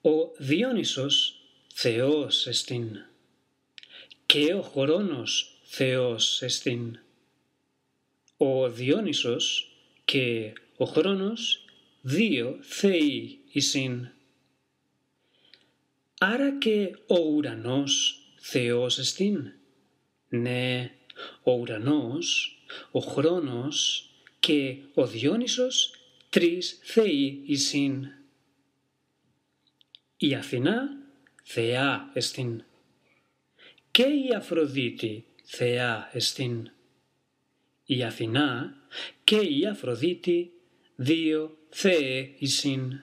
Ο Διόνυσος Θεός εστιν, και ο χρόνος Θεός εστιν. Ο Διόνυσος και ο χρόνος δύο θεοί εισιν. Άρα και ο ουρανός Θεός εστιν. Ναι, ο ουρανός, ο χρόνος και ο Διόνυσος τρεις θεοί εισιν. Η Αθηνά θεά εστιν, και η Αφροδίτη θεά εστιν. Η Αθηνά και η Αφροδίτη δύο θεέ εισιν.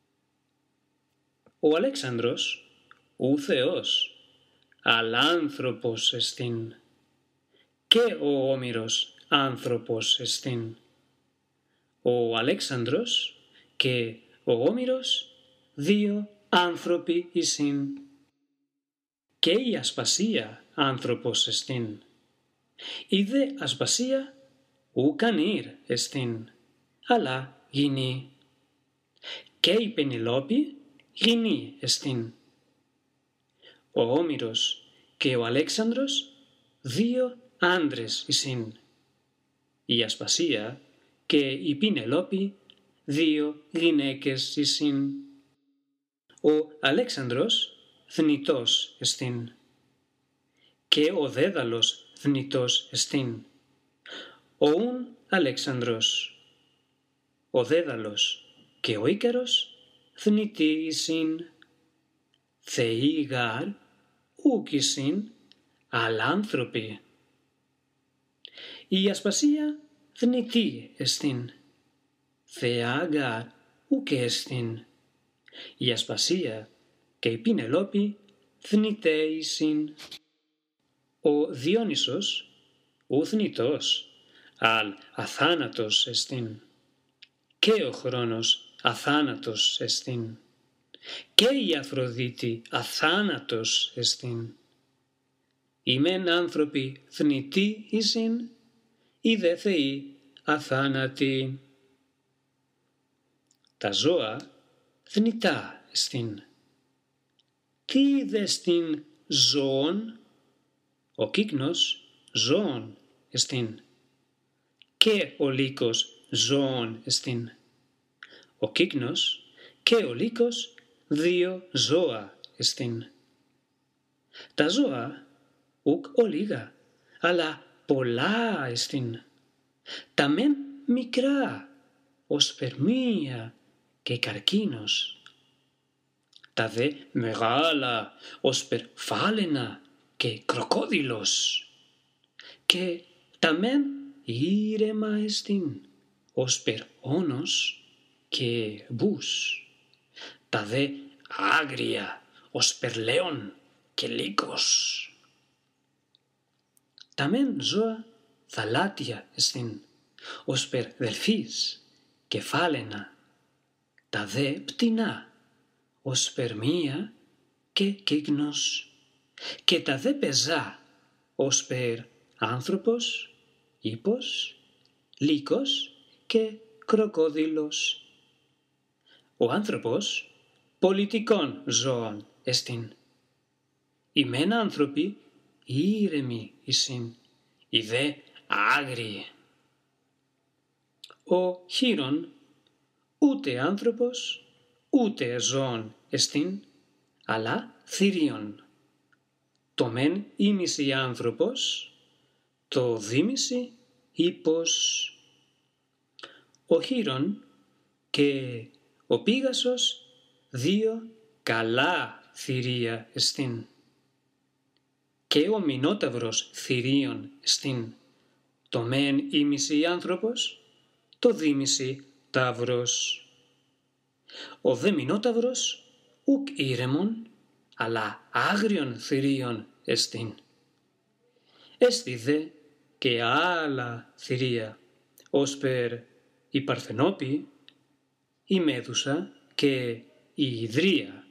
Ο Αλέξανδρος ου Θεός, αλλά άνθρωπος εστιν, και ο Όμηρος άνθρωπος εστιν. Ο Αλέξανδρος και ο Όμηρος δύο άνθρωποι εισιν. Και η Ασπασία άνθρωπος εστιν. Η δε Ασπασία ου κανήρ εστιν, αλλά γυνή. Και η Πενελόπη γυνή εστιν. Ο Όμηρος και ο Αλέξανδρος δύο άντρες εισιν. Η Ασπασία και η Πενελόπη δύο γυναίκες εισιν. Ο Αλέξανδρος θνητός εστιν, και ο Δέδαλος θνητός εστιν. Οούν Αλέξανδρος, ο Δέδαλος και ο Ίκαρος θνητοί εισιν. Θεοί γάρ ούκ εισιν, αλλά άνθρωποι. Η Ασπασία θνητή εστιν, θεά γάρ ούκ εστιν. Η Ασπασία και η Πενελόπη θνητέ εισιν. Ο Διόνυσος ου θνητός, αλ αθάνατος εστιν, και ο χρόνος αθάνατος εστιν, και η Αφροδίτη αθάνατος εστιν. Οι μεν άνθρωποι θνητοί εισιν, οι δε θεοί αθάνατοι. Τα ζώα θνητά εστιν. Τι δε στην ζώων? Ο κύκνος ζώων εστιν, και ο λύκος ζώων εστιν. Ο κύκνος και ο λύκος δύο ζώα εστιν. Τα ζώα ουκ ολίγα, αλλά πολλά εστιν. Τα μεν μικρά, ως περμία και καρκίνος. Τα δε μεγάλα, ως φάλαινα και κροκόδιλος. Και τα μεν ήρεμα εστιν, ως όνος και μπούς. Τα δε άγρια, ως λέον και λύκος. Τα μεν ζώα θαλάτια εστιν, ως δελφής και φάλαινα. Τα δε πτηνά, ως μία και κύκνος. Και τα δε πεζά, ως άνθρωπος, ύπος, λύκος και κροκόδιλος. Ο άνθρωπος πολιτικών ζώων εστιν. Οι μεν άνθρωποι ήρεμοι εισιν, οι δε άγριοι. Ο χείρον ούτε άνθρωπος ούτε ζώων εστιν, αλλά θηρίων. Το μεν ήμισι άνθρωπος, το δίμισι ύπος. Ο χείρον και ο πήγασος δύο καλά θηρία εστιν. Και ο μηνόταυρος θηρίων εστιν. Το μεν ήμισι άνθρωπος, το δίμισι ταύρος. Ο δε μηνόταυρος ουκ ήρεμον, αλλά άγριον θηρίων εστιν. Έστι δε και άλλα θηρία, ως η Παρθενόπη, η Μέδουσα και η Ιδρία.